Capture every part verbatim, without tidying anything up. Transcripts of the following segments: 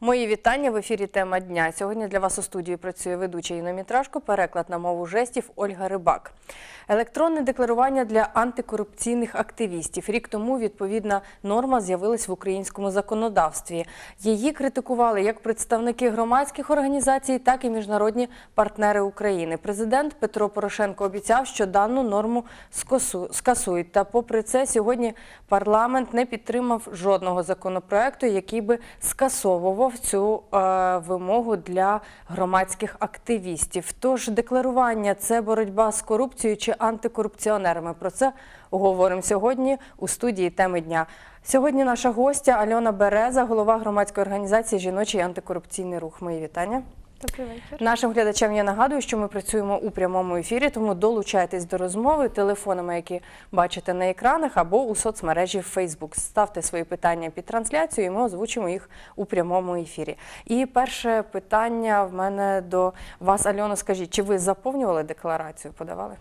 Мої вітання, в ефірі «Тема дня». Сьогодні для вас у студії працює ведуча Інна Мітрашко, переклад на мову жестів Ольга Рибак. Електронне декларування для антикорупційних активістів. Рік тому відповідна норма з'явилась в українському законодавстві. Її критикували як представники громадських організацій, так і міжнародні партнери України. Президент Петро Порошенко обіцяв, що дану норму скасують. Та попри це, сьогодні парламент не підтримав жодного законопроекту, який би скасовував цю е, вимогу для громадських активістів. Тож декларування – це боротьба з корупцією чи антикорупціонерами? Про це говоримо сьогодні у студії «Теми дня». Сьогодні наша гостя Альона Береза, голова громадської організації «Жіночий антикорупційний рух». Мої вітання. Добрий вечір. Нашим глядачам я нагадую, що ми працюємо у прямому ефірі, тому долучайтесь до розмови телефонами, які бачите на екранах, або у соцмережі Facebook. Ставте свої питання під трансляцію, і ми озвучимо їх у прямому ефірі. І перше питання в мене до вас, Альона. Скажіть, чи ви заповнювали декларацію, подавали?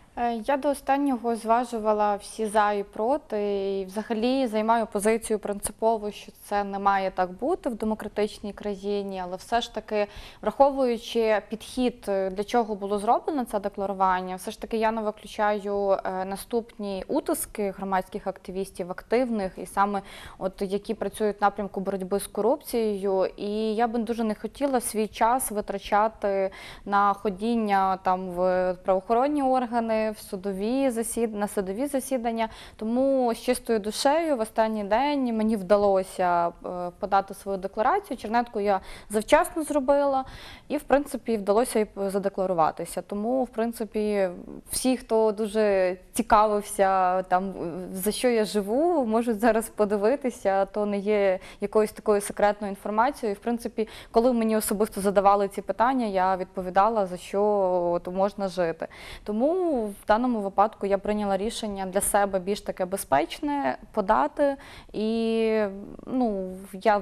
Я до останнього зважувала всі за і проти, і взагалі займаю позицію принципову, що це не має так бути в демократичній країні, але все ж таки, враховуючи підхід, для чого було зроблено це декларування, все ж таки я не виключаю наступні утиски громадських активістів, активних, і саме от які працюють в напрямку боротьби з корупцією, і я би дуже не хотіла свій час витрачати на ходіння там в правоохоронні органи, в судові засід... на судові засідання. Тому з чистою душею в останній день мені вдалося подати свою декларацію. Чернетку я завчасно зробила і, в принципі, вдалося і задекларуватися. Тому, в принципі, всі, хто дуже цікавився, там, за що я живу, можуть зараз подивитися, то не є якоюсь такою секретною інформацією. І, в принципі, коли мені особисто задавали ці питання, я відповідала, за що от можна жити. Тому в даному випадку я прийняла рішення для себе більш таке безпечне подати, і ну, я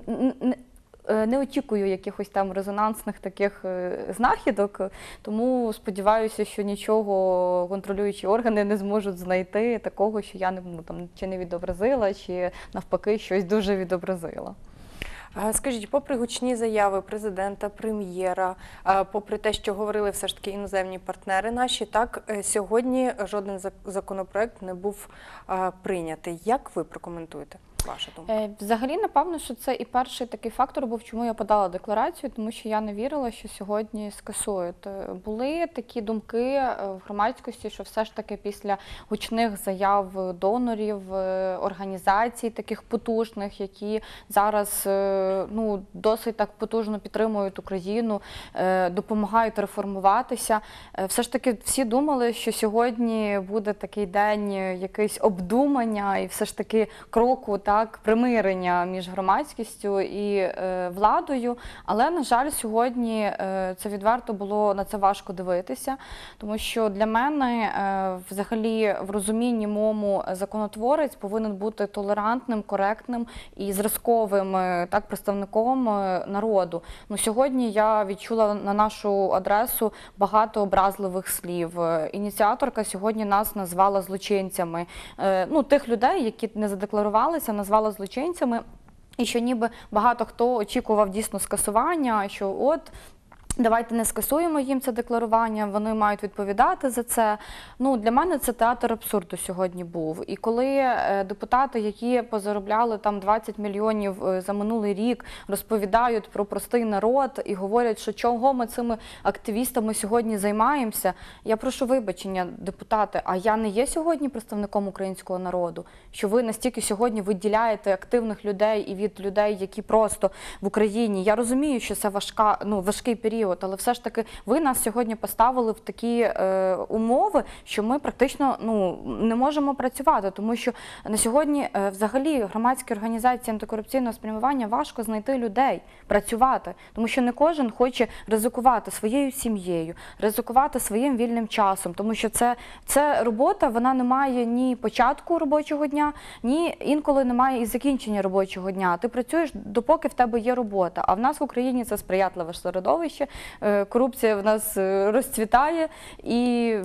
не очікую якихось там резонансних таких знахідок, тому сподіваюся, що нічого контролюючі органи не зможуть знайти такого, що я не, ну, там, чи не відобразила, чи навпаки щось дуже відобразила. Скажіть, попри гучні заяви президента, прем'єра, попри те, що говорили все ж таки іноземні партнери наші, так, сьогодні жоден законопроект не був прийнятий. Як ви прокоментуєте? Ваша думка? Взагалі, напевно, що це і перший такий фактор був, чому я подала декларацію, тому що я не вірила, що сьогодні скасують. Були такі думки в громадськості, що все ж таки після гучних заяв донорів, організацій таких потужних, які зараз ну, досить так потужно підтримують Україну, допомагають реформуватися, все ж таки всі думали, що сьогодні буде такий день якийсь обдумання і все ж таки кроку, так, примирення між громадськістю і е, владою, але, на жаль, сьогодні е, це відверто було, на це важко дивитися, тому що для мене е, взагалі в розумінні моєму законотворець повинен бути толерантним, коректним і зразковим е, так, представником е, народу. Ну, сьогодні я відчула на нашу адресу багато образливих слів. Ініціаторка сьогодні нас назвала злочинцями. Е, ну, тих людей, які не задекларувалися, назвала злочинцями, і що ніби багато хто очікував дійсно скасування, що от давайте не скасуємо їм це декларування, вони мають відповідати за це. Ну, для мене це театр абсурду сьогодні був. І коли депутати, які позаробляли там двадцять мільйонів за минулий рік, розповідають про простий народ і говорять, що чого ми цими активістами сьогодні займаємося, я прошу вибачення, депутати, а я не є сьогодні представником українського народу? Що ви настільки сьогодні виділяєте активних людей і від людей, які просто в Україні? Я розумію, що це важка, ну, важкий період, але все ж таки ви нас сьогодні поставили в такі е, умови, що ми практично ну, не можемо працювати, тому що на сьогодні е, взагалі громадські організації антикорупційного спрямування важко знайти людей, працювати, тому що не кожен хоче ризикувати своєю сім'єю, ризикувати своїм вільним часом, тому що це, це робота, вона не має ні початку робочого дня, ні інколи немає і закінчення робочого дня. Ти працюєш, допоки в тебе є робота, а в нас в Україні це сприятливе середовище, корупція в нас розцвітає, і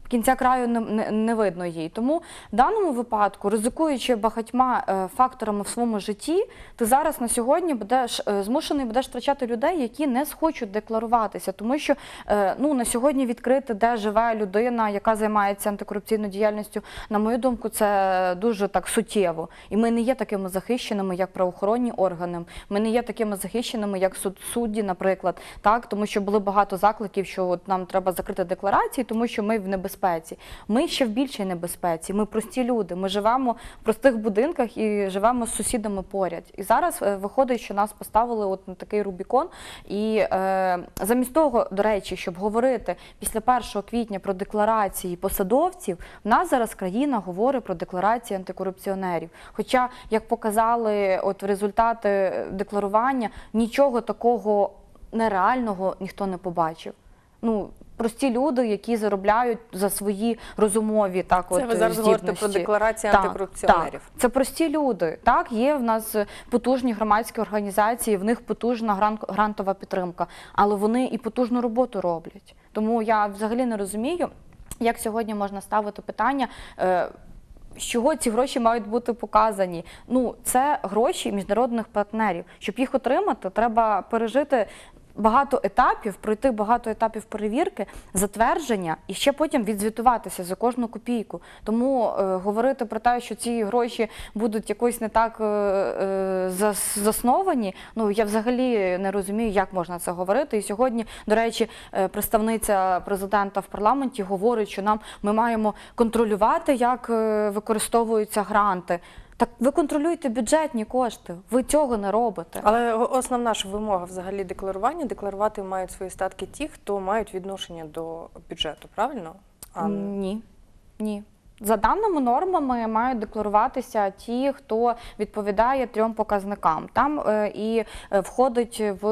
кінця краю не, не, не видно їй. Тому в даному випадку, ризикуючи багатьма е, факторами в своєму житті, ти зараз на сьогодні будеш е, змушений будеш втрачати людей, які не схочуть декларуватися. Тому що е, ну, на сьогодні відкрити, де живе людина, яка займається антикорупційною діяльністю, на мою думку, це дуже так суттєво. І ми не є такими захищеними, як правоохоронні органи. Ми не є такими захищеними, як суд, судді, наприклад. Так? Тому що було багато закликів, що от нам треба закрити декларації, тому що ми в небезпеці. Ми ще в більшій небезпеці, ми прості люди, ми живемо в простих будинках і живемо з сусідами поряд. І зараз е, виходить, що нас поставили от на такий Рубікон. І е, замість того, до речі, щоб говорити після першого квітня про декларації посадовців, в нас зараз країна говорить про декларації антикорупціонерів. Хоча, як показали от результати декларування, нічого такого нереального ніхто не побачив. Ну, прості люди, які заробляють за свої розумові так Це от ви зараз говорите про здібності. декларації Так, антикорупціонерів. Так, це прості люди. Так, є в нас потужні громадські організації, в них потужна гран- грантова підтримка, але вони і потужну роботу роблять. Тому я взагалі не розумію, як сьогодні можна ставити питання, е, з чого ці гроші мають бути показані. Ну, це гроші міжнародних партнерів. Щоб їх отримати, треба пережити багато етапів, пройти багато етапів перевірки, затвердження і ще потім відзвітуватися за кожну копійку. Тому е, говорити про те, що ці гроші будуть якось не так е, е, зас, засновані, ну я взагалі не розумію, як можна це говорити. І сьогодні, до речі, е, представниця президента в парламенті говорить, що нам ми маємо контролювати, як е, використовуються гранти. Так ви контролюєте бюджетні кошти, ви цього не робите. Але основна ж вимога взагалі декларування, декларувати мають свої статки ті, хто мають відношення до бюджету, правильно? А... Ні, ні. За даними нормами мають декларуватися ті, хто відповідає трьом показникам. Там е, і входить в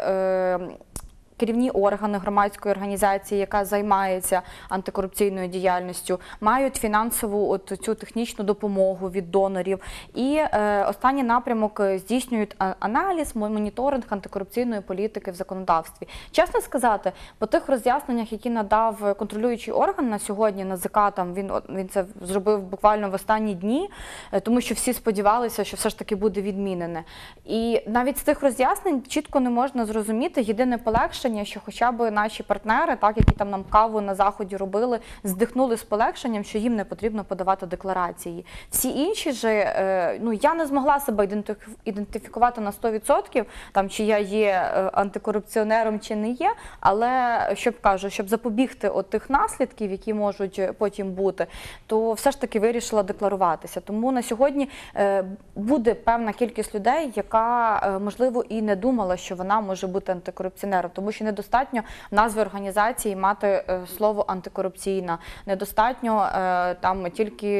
е, керівні органи громадської організації, яка займається антикорупційною діяльністю, мають фінансову от цю технічну допомогу від донорів. І е, останній напрямок здійснюють аналіз, моніторинг антикорупційної політики в законодавстві. Чесно сказати, по тих роз'ясненнях, які надав контролюючий орган на сьогодні, НАЗК, там він, він це зробив буквально в останні дні, тому що всі сподівалися, що все ж таки буде відмінене. І навіть з тих роз'яснень чітко не можна зрозуміти єдине полегшення, що хоча б наші партнери, так, які там нам каву на Заході робили, здихнули з полегшенням, що їм не потрібно подавати декларації. Всі інші же, е, ну, я не змогла себе ідентифікувати на сто відсотків, там, чи я є антикорупціонером, чи не є, але, щоб кажу, щоб запобігти от тих наслідків, які можуть потім бути, то все ж таки вирішила декларуватися. Тому на сьогодні е, буде певна кількість людей, яка, е, можливо, і не думала, що вона може бути антикорупціонером, тому що недостатньо в назві організації мати е, слово антикорупційна, недостатньо е, там тільки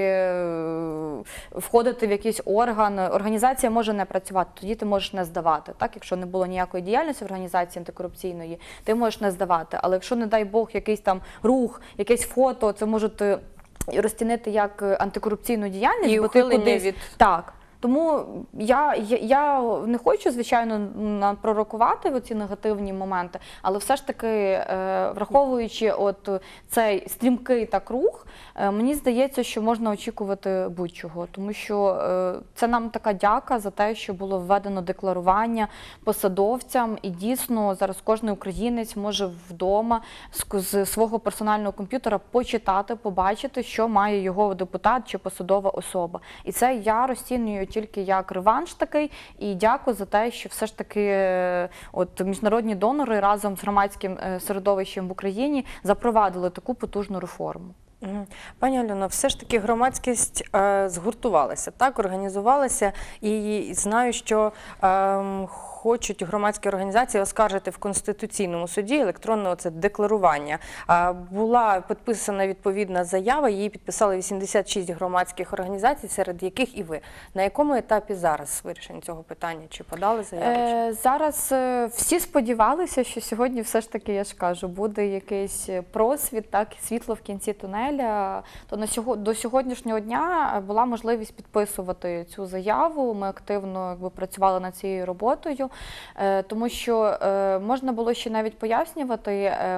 е, входити в якийсь орган. Організація може не працювати, тоді ти можеш не здавати. Так? Якщо не було ніякої діяльності в організації антикорупційної, ти можеш не здавати. Але якщо, не дай Бог, якийсь там рух, якесь фото, це можуть розцінити як антикорупційну діяльність, і бо ти ухилення кудись... від... Так. Тому я, я, я не хочу, звичайно, пророкувати ці негативні моменти, але все ж таки, е, враховуючи от цей стрімкий так рух, е, мені здається, що можна очікувати будь-чого, тому що е, це нам така дяка за те, що було введено декларування посадовцям, і дійсно зараз кожен українець може вдома з, з свого персонального комп'ютера почитати, побачити, що має його депутат чи посадова особа. І це я розцінюю тільки як реванш такий, і дякую за те, що все ж таки от міжнародні донори разом з громадським середовищем в Україні запровадили таку потужну реформу. Пані Альоно, все ж таки громадськість е, згуртувалася, так, організувалася, і знаю, що е, хочуть громадські організації оскаржити в Конституційному суді електронне оце декларування. Е, була підписана відповідна заява, її підписали вісімдесят шість громадських організацій, серед яких і ви. На якому етапі зараз вирішення цього питання? Чи подали заяву? Е, зараз е, всі сподівалися, що сьогодні все ж таки, я ж кажу, буде якийсь просвіт, так, світло в кінці тунелю. То на сього, до сьогоднішнього дня була можливість підписувати цю заяву. Ми активно якби, працювали над цією роботою, е, тому що е, можна було ще навіть пояснювати, е,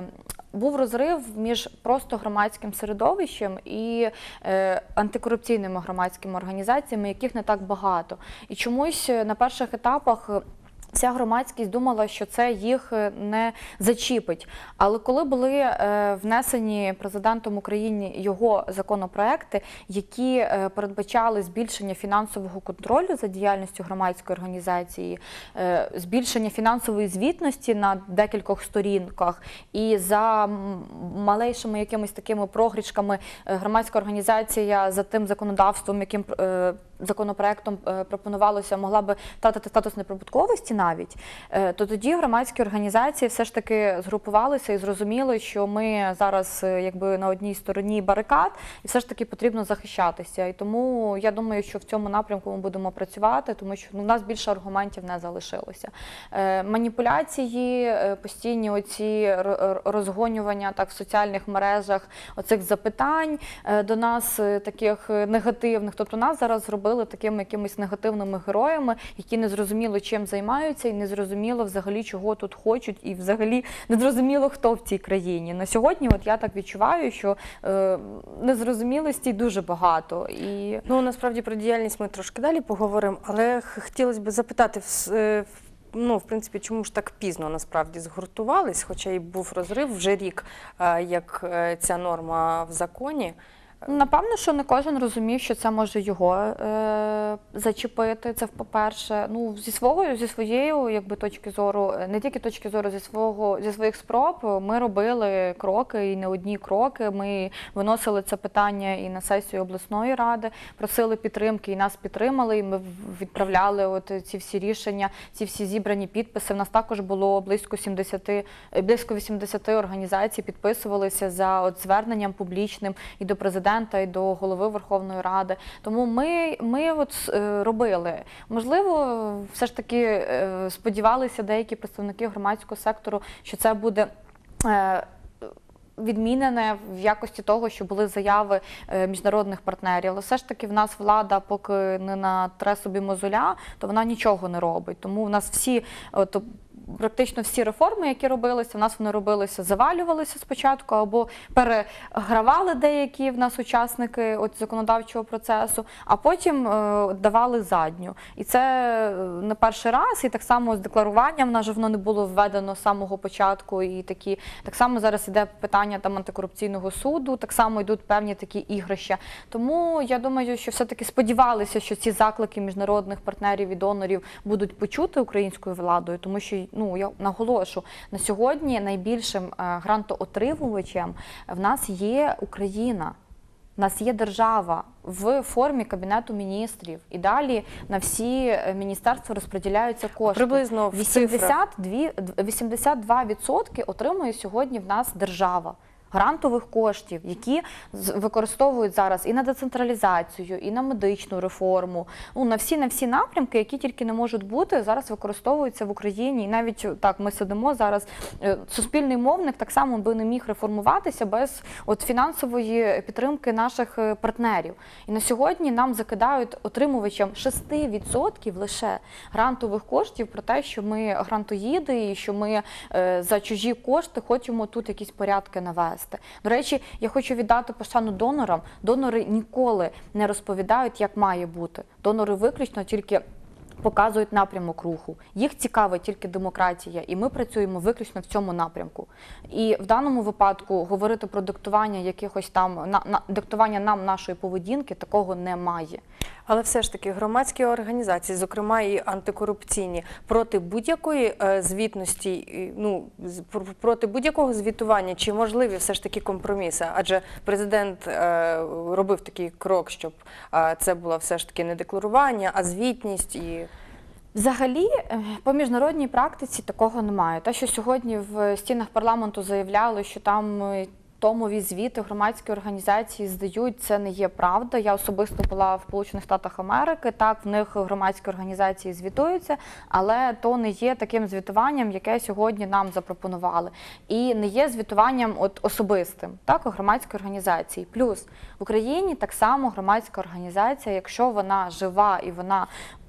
був розрив між просто громадським середовищем і е, антикорупційними громадськими організаціями, яких не так багато. І чомусь на перших етапах вся громадськість думала, що це їх не зачіпить. Але коли були е, внесені президентом України його законопроекти, які е, передбачали збільшення фінансового контролю за діяльністю громадської організації, е, збільшення фінансової звітності на декількох сторінках, і за малейшими якимись такими прогрішками е, громадська організація за тим законодавством, яким е, законопроектом е, пропонувалося, могла би втратити статус неприбутковості навіть, то тоді громадські організації все ж таки згрупувалися і зрозуміли, що ми зараз якби на одній стороні барикад і все ж таки потрібно захищатися. І тому я думаю, що в цьому напрямку ми будемо працювати, тому що ну, в нас більше аргументів не залишилося. Маніпуляції, постійні оці розгонювання так в соціальних мережах, оцих запитань до нас таких негативних. Тобто нас зараз зробили такими якимись негативними героями, які не зрозуміло чим займаються і не зрозуміло взагалі чого тут хочуть і взагалі не зрозуміло хто в цій країні. На сьогодні от я так відчуваю, що е, незрозумілості дуже багато. І... Ну, насправді про діяльність ми трошки далі поговоримо, але хотілося б запитати, в, ну, в принципі, чому ж так пізно насправді згуртувались, хоча й був розрив вже рік, як ця норма в законі. Напевно, що не кожен розумів, що це може його е, зачепити. Це по-перше. Ну, зі свого, зі своєї якби точки зору, не тільки точки зору, зі свого зі своїх спроб, ми робили кроки і не одні кроки. Ми виносили це питання і на сесію обласної ради, просили підтримки, і нас підтримали. І ми відправляли от ці всі рішення, ці всі зібрані підписи. У нас також було близько сімдесяти, близько вісімдесяти організацій підписувалися за от зверненням публічним і до президента, і до голови Верховної Ради. Тому ми, ми от робили. Можливо, все ж таки сподівалися деякі представники громадського сектору, що це буде відмінене в якості того, що були заяви міжнародних партнерів. Але все ж таки в нас влада, поки не натре собі мозоля, то вона нічого не робить. Тому в нас всі... От, практично всі реформи, які робилися, в нас вони робилися, завалювалися спочатку, або перегравали деякі в нас учасники от законодавчого процесу, а потім е, давали задню. І це не перший раз, і так само з декларуванням, в нас же воно не було введено з самого початку, і такі, так само зараз іде питання там антикорупційного суду, так само йдуть певні такі ігрища. Тому я думаю, що все-таки сподівалися, що ці заклики міжнародних партнерів і донорів будуть почути українською владою, тому що ну, я наголошу, на сьогодні найбільшим грантоотримувачем в нас є Україна. У нас є держава в формі Кабінету міністрів. І далі на всі міністерства розподіляються кошти. Приблизно в вісімдесят два, вісімдесят два відсотки отримує сьогодні в нас держава. Грантових коштів, які використовують зараз і на децентралізацію, і на медичну реформу, ну, на всі, на всі напрямки, які тільки не можуть бути, зараз використовуються в Україні. І навіть так, ми сидимо зараз, суспільний мовник так само би не міг реформуватися без от фінансової підтримки наших партнерів. І на сьогодні нам закидають отримувачам шість відсотків лише грантових коштів про те, що ми грантоїди і що ми е, за чужі кошти хочемо тут якісь порядки навести. До речі, я хочу віддати пошану донорам. Донори ніколи не розповідають, як має бути. Донори виключно тільки показують напрямок руху. Їх цікавить тільки демократія, і ми працюємо виключно в цьому напрямку. І в даному випадку говорити про диктування якихось там, на, на, диктування нам нашої поведінки, такого немає. Але все ж таки громадські організації, зокрема і антикорупційні, проти будь-якої е, звітності, ну, проти будь-якого звітування, чи можливі все ж таки компроміси? Адже президент е, робив такий крок, щоб е, це було все ж таки не декларування, а звітність і... Взагалі, по міжнародній практиці такого немає. Те, що сьогодні в стінах парламенту заявляли, що там томові звіти громадські організації здають, це не є правда. Я особисто була в Сполучених Штатах Америки, так, в них громадські організації звітуються, але то не є таким звітуванням, яке сьогодні нам запропонували. І не є звітуванням от особистим, так, громадської організації. Плюс в Україні так само громадська організація, якщо вона жива і вона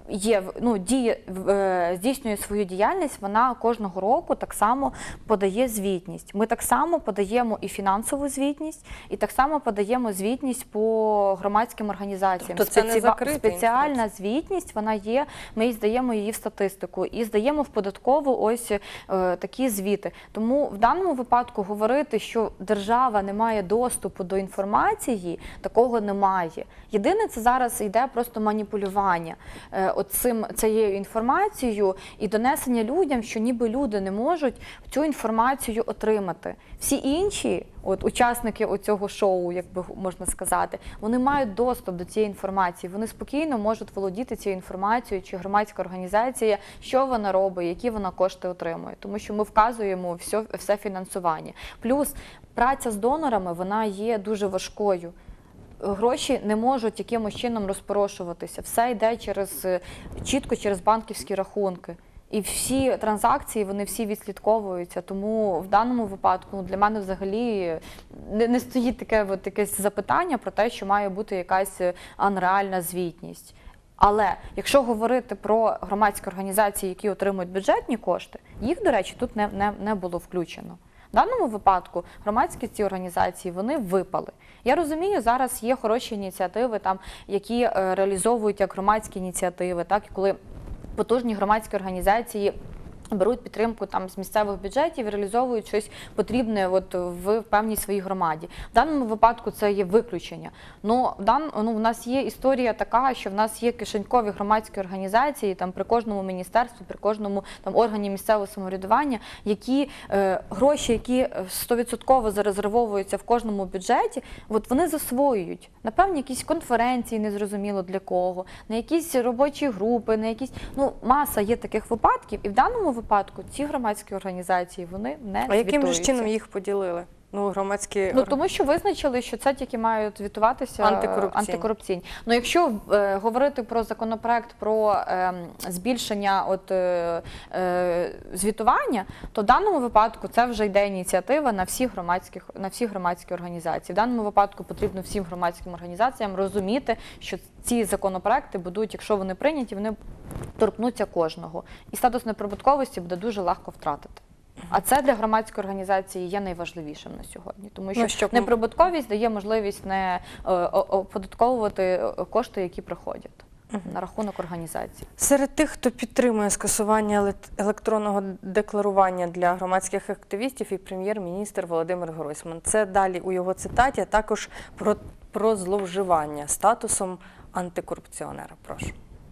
є, ну, діє, е, здійснює свою діяльність, вона кожного року так само подає звітність. Ми так само подаємо і фінансову звітність, і так само подаємо звітність по громадським організаціям. Тобто це не закрита Спеціальна звітність, вона є, ми здаємо її в статистику і здаємо в податкову ось е, такі звіти. Тому в даному випадку говорити, що держава не має доступу до інформації, такого немає. Єдине, це зараз йде просто маніпулювання е, оцим, цією інформацією і донесення людям, що ніби люди не можуть цю інформацію отримати. Всі інші, от учасники цього шоу, як би можна сказати, вони мають доступ до цієї інформації, вони спокійно можуть володіти цією інформацією, чи громадська організація, що вона робить, які вона кошти отримує, тому що ми вказуємо все, все фінансування. Плюс праця з донорами, вона є дуже важкою. Гроші не можуть якимось чином розпорошуватися. Все йде через, чітко через банківські рахунки. І всі транзакції, вони всі відслідковуються. Тому в даному випадку для мене взагалі не, не стоїть таке от якесь запитання про те, що має бути якась анреальна звітність. Але якщо говорити про громадські організації, які отримують бюджетні кошти, їх, до речі, тут не, не, не було включено. В даному випадку громадські ці організації, вони випали. Я розумію, зараз є хороші ініціативи, там, які е, реалізовують як громадські ініціативи, так, і коли потужні громадські організації беруть підтримку там з місцевих бюджетів і реалізовують щось потрібне от в певній своїй громаді. В даному випадку це є виключення. Но в дан, ну, в нас є історія така, що в нас є кишенькові громадські організації там при кожному міністерстві, при кожному там органі місцевого самоврядування, які е, гроші, які сто відсотків зарезервовуються в кожному бюджеті, от вони засвоюють. Напевно, якісь конференції, незрозуміло для кого, на якісь робочі групи, на якісь, ну, маса є таких випадків, і в даному випадку ці громадські організації, вони не А яким же звітуються. чином їх поділили? Ну, громадські... Ну, тому що визначили, що це тільки мають звітуватися Антикорупційні. антикорупційні. Ну, якщо е, говорити про законопроект про е, збільшення от, е, е, звітування, то в даному випадку це вже йде ініціатива на всі, громадських, на всі громадські організації. В даному випадку потрібно всім громадським організаціям розуміти, що ці законопроекти будуть, якщо вони прийняті, вони торкнуться кожного. І статус неприбутковості буде дуже легко втратити. А це для громадської організації є найважливішим на сьогодні, тому що Ну, щоб- неприбутковість дає можливість не е, о- оподатковувати кошти, які приходять на рахунок організації. Серед тих, хто підтримує скасування еле- електронного декларування для громадських активістів, і прем'єр-міністр Володимир Гройсман. Це далі у його цитаті, а також про, про зловживання статусом антикорупціонера. Прошу.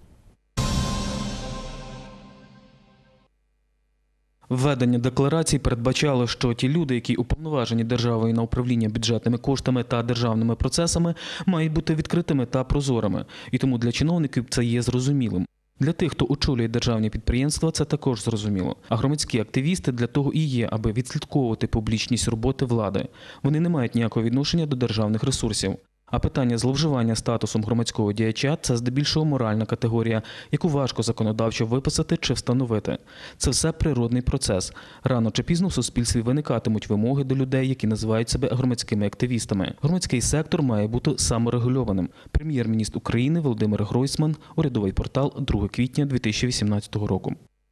Введення декларацій передбачало, що ті люди, які уповноважені державою на управління бюджетними коштами та державними процесами, мають бути відкритими та прозорими, і тому для чиновників це є зрозумілим. Для тих, хто очолює державні підприємства, це також зрозуміло. А громадські активісти для того і є, аби відслідковувати публічність роботи влади. Вони не мають ніякого відношення до державних ресурсів. А питання зловживання статусом громадського діяча – це здебільшого моральна категорія, яку важко законодавчо виписати чи встановити. Це все природний процес. Рано чи пізно в суспільстві виникатимуть вимоги до людей, які називають себе громадськими активістами. Громадський сектор має бути саморегульованим. Прем'єр-міністр України Володимир Гройсман, урядовий портал, друге квітня дві тисячі вісімнадцятого року.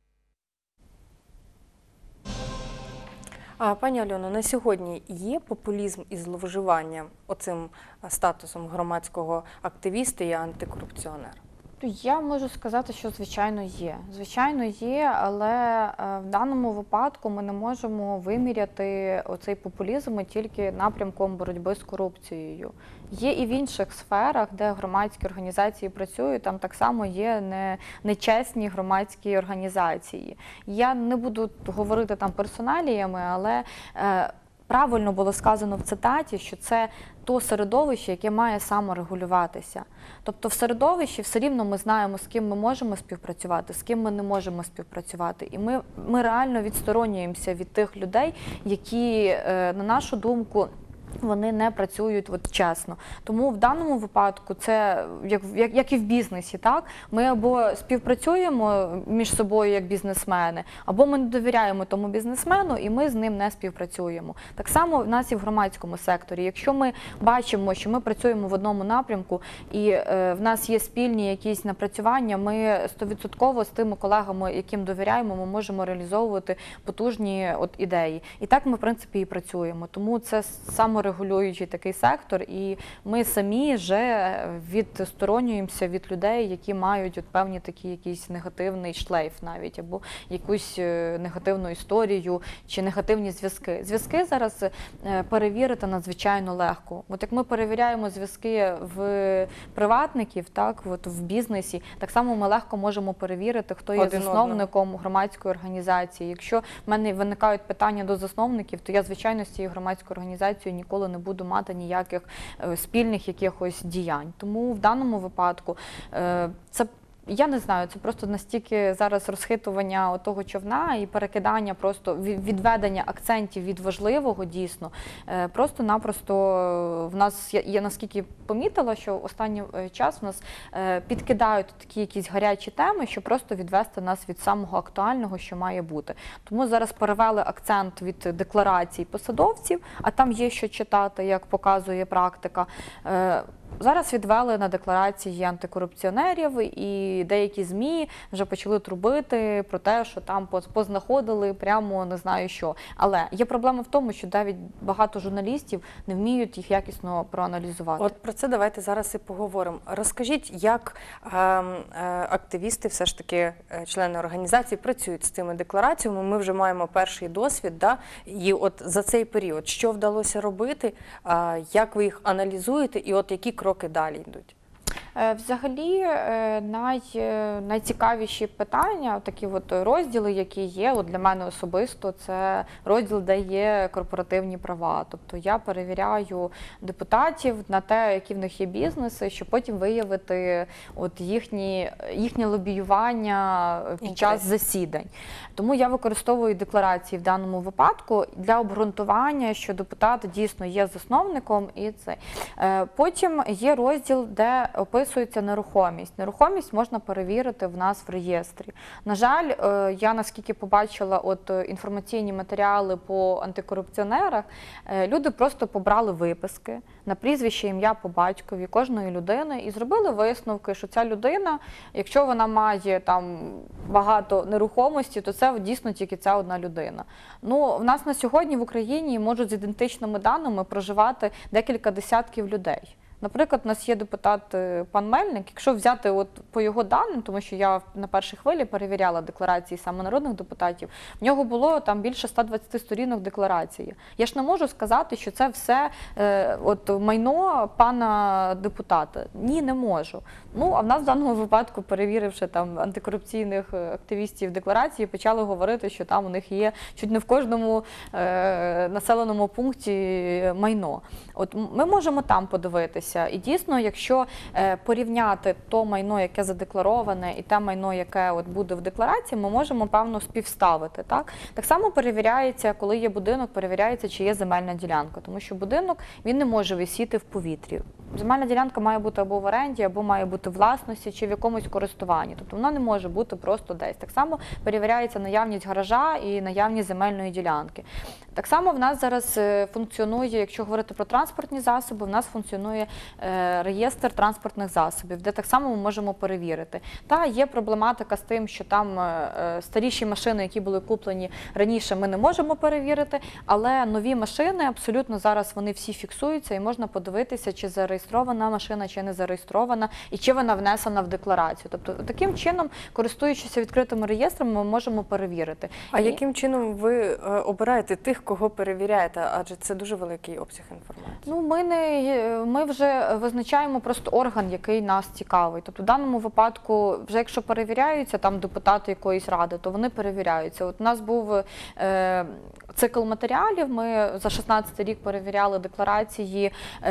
А, пані Альоно, на сьогодні є популізм і зловживання оцим статусом громадського активіста і антикорупціонера? Я можу сказати, що звичайно є. Звичайно є, але е, в даному випадку ми не можемо виміряти оцей популізм тільки напрямком боротьби з корупцією. Є і в інших сферах, де громадські організації працюють, там так само є не, нечесні громадські організації. Я не буду говорити там персоналіями, але е, правильно було сказано в цитаті, що це то середовище, яке має саморегулюватися. Тобто в середовищі все рівно ми знаємо, з ким ми можемо співпрацювати, з ким ми не можемо співпрацювати. І ми, ми реально відсторонюємося від тих людей, які, на нашу думку, вони не працюють от чесно. Тому в даному випадку це як, як, як і в бізнесі, так? Ми або співпрацюємо між собою як бізнесмени, або ми не довіряємо тому бізнесмену і ми з ним не співпрацюємо. Так само в нас і в громадському секторі. Якщо ми бачимо, що ми працюємо в одному напрямку і е, в нас є спільні якісь напрацювання, ми сто відсотків з тими колегами, яким довіряємо, ми можемо реалізовувати потужні от ідеї. І так ми, в принципі, і працюємо. Тому це саме регулюючий такий сектор, і ми самі вже відсторонюємося від людей, які мають от певні такі якийсь негативний шлейф навіть, або якусь негативну історію, чи негативні зв'язки. Зв'язки зараз перевірити надзвичайно легко. От як ми перевіряємо зв'язки в приватників, так, от в бізнесі, так само ми легко можемо перевірити, хто є Один засновником громадської організації. Якщо в мене виникають питання до засновників, то я, звичайно, з цією громадською організацією ніколи не буду мати ніяких спільних якихось діянь. Тому в даному випадку це, я не знаю, це просто настільки зараз розхитування того човна і перекидання, просто відведення акцентів від важливого дійсно. Просто-напросто в нас, я наскільки помітила, що останній час в нас підкидають такі якісь гарячі теми, щоб просто відвести нас від самого актуального, що має бути. Тому зараз перевели акцент від декларацій посадовців, а там є що читати, як показує практика. Зараз відвели на декларації антикорупціонерів, і деякі ЗМІ вже почали трубити про те, що там познаходили прямо не знаю що. Але є проблема в тому, що навіть багато журналістів не вміють їх якісно проаналізувати. От про це давайте зараз і поговоримо. Розкажіть, як е, е, активісти, все ж таки е, члени організації, працюють з цими деклараціями. Ми вже маємо перший досвід, да? І от за цей період, що вдалося робити, е, як ви їх аналізуєте і от які кроки далі йдуть? Взагалі, най, найцікавіші питання, такі от розділи, які є, от для мене особисто, це розділ, де є корпоративні права. Тобто я перевіряю депутатів на те, які в них є бізнеси, щоб потім виявити от їхні, їхнє лобіювання під час засідань. Тому я використовую декларації в даному випадку для обґрунтування, що депутат дійсно є засновником. І це. Потім є розділ, де описується нерухомість. Нерухомість можна перевірити в нас в реєстрі. На жаль, я наскільки побачила от інформаційні матеріали по антикорупціонерах, люди просто побрали виписки на прізвище, ім'я по батькові кожної людини і зробили висновки, що ця людина, якщо вона має там багато нерухомості, то це дійсно тільки ця одна людина. Ну, в нас на сьогодні в Україні можуть з ідентичними даними проживати декілька десятків людей. Наприклад, у нас є депутат пан Мельник, якщо взяти от по його даним, тому що я на першій хвилі перевіряла декларації саме народних депутатів, в нього було там більше ста двадцяти сторінок декларації. Я ж не можу сказати, що це все е, от майно пана депутата. Ні, не можу. Ну, а в нас в даному випадку, перевіривши там антикорупційних активістів декларації, почали говорити, що там у них є чуть не в кожному е, населеному пункті майно. От ми можемо там подивитися. І дійсно, якщо е, порівняти то майно, яке задеклароване, і те майно, яке от буде в декларації, ми можемо, певно, співставити. Так? Так само перевіряється, коли є будинок, перевіряється, чи є земельна ділянка. Тому що будинок, він не може висіти в повітрі. Земельна ділянка має бути або в оренді, або має бути в власності, чи в якомусь користуванні. Тобто вона не може бути просто десь. Так само перевіряється наявність гаража і наявність земельної ділянки. Так само в нас зараз функціонує, якщо говорити про транспортні засоби, в нас функціонує реєстр транспортних засобів, де так само ми можемо перевірити. Та є проблематика з тим, що там старіші машини, які були куплені раніше, ми не можемо перевірити, але нові машини абсолютно зараз вони всі фіксуються і можна подивитися, чи зареєстрована машина, чи не зареєстрована, і чи вона внесена в декларацію. Тобто таким чином, користуючись відкритими реєстрами, ми можемо перевірити. А і... яким чином ви обираєте тих, кого перевіряєте? Адже це дуже великий обсяг інформації. Ну, ми, не, ми вже визначаємо просто орган, який нас цікавить. Тобто в даному випадку, вже якщо перевіряються там депутати якоїсь ради, то вони перевіряються. От у нас був е, цикл матеріалів, ми за шістнадцятий рік перевіряли декларації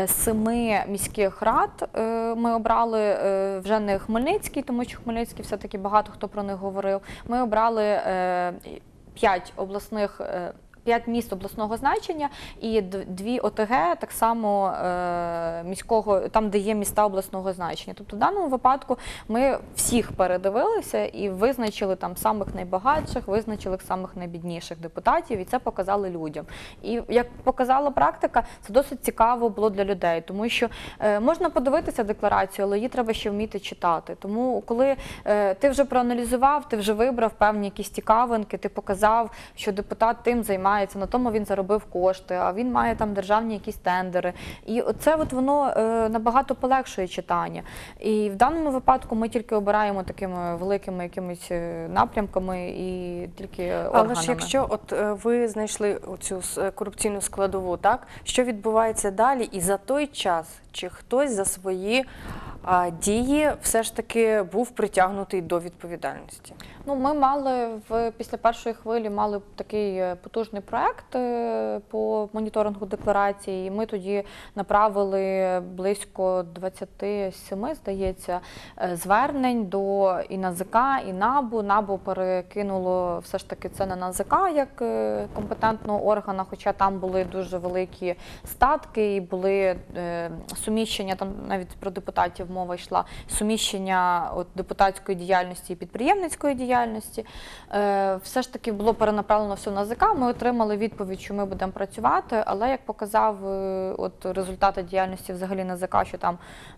семи міських рад. Е, ми обрали е, вже не Хмельницький, тому що Хмельницький все-таки багато хто про них говорив. Ми обрали е, п'ять обласних е, п'ять міст обласного значення і д- дві О Те Ге, так само е, міського, там, де є міста обласного значення. Тобто в даному випадку ми всіх передивилися і визначили там самих найбагатших, визначили самих найбідніших депутатів, і це показали людям. І як показала практика, це досить цікаво було для людей, тому що е, можна подивитися декларацію, але її треба ще вміти читати. Тому коли е, ти вже проаналізував, ти вже вибрав певні якісь цікавинки, ти показав, що депутат тим займається, на тому він заробив кошти, а він має там державні якісь тендери. І оце от воно е, набагато полегшує читання. І в даному випадку ми тільки обираємо такими великими якимись е, напрямками і тільки органами. Але ж якщо от е, ви знайшли цю корупційну складову, так, що відбувається далі, і за той час, чи хтось за свої а, дії все ж таки був притягнутий до відповідальності? Ну, ми мали в після першої хвилі мали такий е, потужний проект е, по моніторингу декларації. І ми тоді направили близько двадцяти семи, здається, е, звернень до і Ен А Зе Ка, і НАБУ. НАБУ перекинуло все ж таки це на Ен А Зе Ка як е, компетентного органу, хоча там були дуже великі статки і були е, суміщення, там навіть про депутатів мова йшла, суміщення от, депутатської діяльності і підприємницької діяльності. діяльності. Все ж таки було перенаправлено все на Ен А Зе Ка. Ми отримали відповідь, що ми будемо працювати, але як показав от результати діяльності взагалі Ен А Зе Ка, що там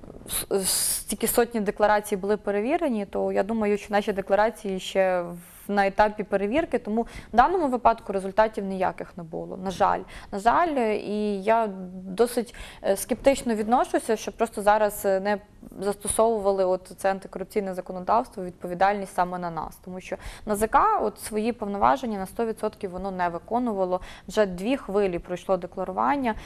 стільки сотні декларацій були перевірені, то я думаю, що наші декларації ще на етапі перевірки, тому в даному випадку результатів ніяких не було. На жаль. На жаль, і я досить скептично відношуся, що просто зараз не застосовували от це антикорупційне законодавство, відповідальність саме на нас. Тому що Ен А Зе Ка от свої повноваження на сто відсотків воно не виконувало. Вже дві хвилі пройшло декларування,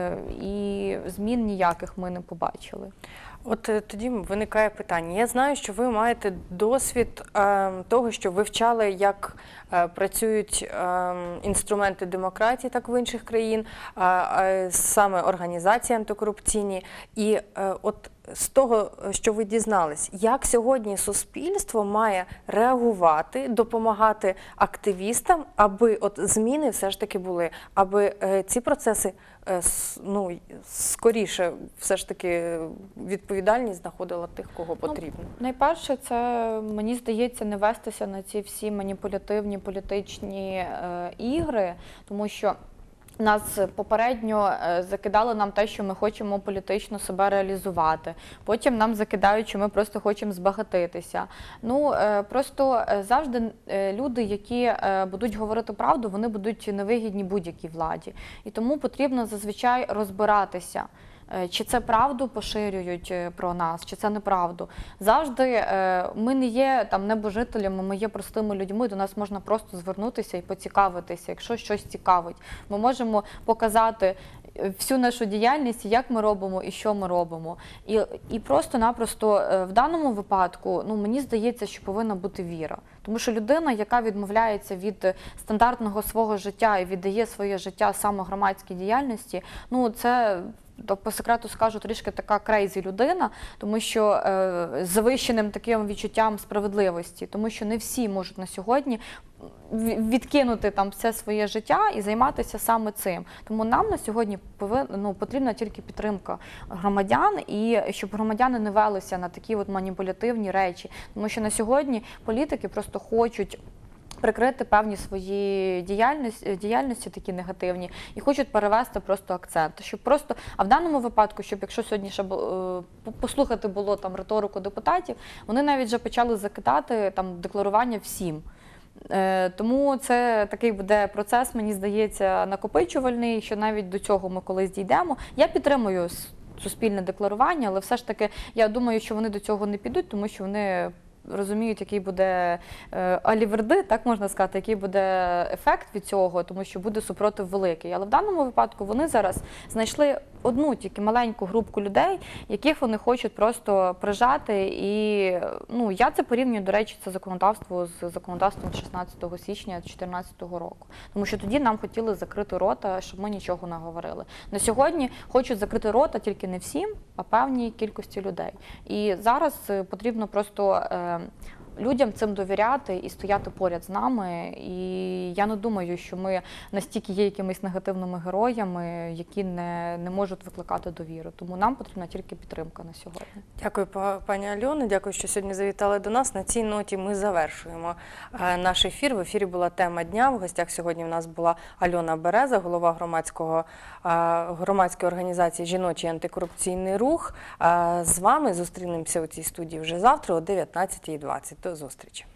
і змін ніяких ми не побачили. От тоді виникає питання. Я знаю, що ви маєте досвід е, того, що вивчали, як е, працюють е, інструменти демократії, так в інших країн, е, е, саме організації антикорупційні. І е, от з того, що ви дізнались, як сьогодні суспільство має реагувати, допомагати активістам, аби от зміни все ж таки були, аби е, ці процеси е, ну, скоріше все ж таки відповідальність знаходила тих, кого потрібно? Ну, найперше, це, мені здається, не вестися на ці всі маніпулятивні політичні е, ігри, тому що нас попередньо закидали нам те, що ми хочемо політично себе реалізувати. Потім нам закидають, що ми просто хочемо збагатитися. Ну, просто завжди люди, які будуть говорити правду, вони будуть невигідні будь-якій владі. І тому потрібно зазвичай розбиратися, чи це правду поширюють про нас, чи це неправду. Завжди ми не є там небожителями, ми є простими людьми, до нас можна просто звернутися і поцікавитися, якщо щось цікавить. Ми можемо показати всю нашу діяльність, як ми робимо і що ми робимо. І, і просто-напросто в даному випадку, ну, мені здається, що повинна бути віра. Тому що людина, яка відмовляється від стандартного свого життя і віддає своє життя саме громадській діяльності, ну, це... То по секрету скажу, трішки така крейзі людина, тому що е, з завищеним таким відчуттям справедливості, тому що не всі можуть на сьогодні відкинути там все своє життя і займатися саме цим. Тому нам на сьогодні повин, ну, потрібна тільки підтримка громадян, і щоб громадяни не велися на такі от маніпулятивні речі, тому що на сьогодні політики просто хочуть прикрити певні свої діяльності, діяльності такі негативні і хочуть перевести просто акцент. Щоб просто, а в даному випадку, щоб якщо сьогодні ще послухати було там риторику депутатів, вони навіть вже почали закидати там декларування всім. Тому це такий буде процес, мені здається, накопичувальний, що навіть до цього ми колись дійдемо. Я підтримую суспільне декларування, але все ж таки я думаю, що вони до цього не підуть, тому що вони розуміють, який буде е, аліверди, так можна сказати, який буде ефект від цього, тому що буде супротив великий. Але в даному випадку вони зараз знайшли одну тільки маленьку групку людей, яких вони хочуть просто прижати. І ну, я це порівнюю, до речі, це законодавство з законодавством шістнадцятого січня дві тисячі чотирнадцятого року. Тому що тоді нам хотіли закрити рота, щоб ми нічого не говорили. На сьогодні хочуть закрити рота тільки не всім, а певній кількості людей. І зараз потрібно просто людям цим довіряти і стояти поряд з нами. І я не думаю, що ми настільки є якимись негативними героями, які не, не можуть викликати довіру. Тому нам потрібна тільки підтримка на сьогодні. Дякую, па- пані Альоно. Дякую, що сьогодні завітали до нас. На цій ноті ми завершуємо е, наш ефір. В ефірі була тема дня. В гостях сьогодні в нас була Альона Береза, голова громадського, е, громадської організації «Жіночий антикорупційний рух». Е, З вами зустрінемося у цій студії вже завтра о дев'ятнадцятій двадцять. До зустрічі.